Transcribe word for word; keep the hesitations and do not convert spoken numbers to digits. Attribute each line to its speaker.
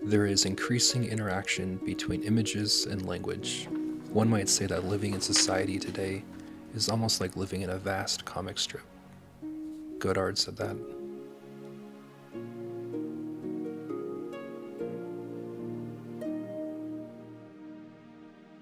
Speaker 1: There is increasing interaction between images and language. One might say that living in society today is almost like living in a vast comic strip. Godard said that.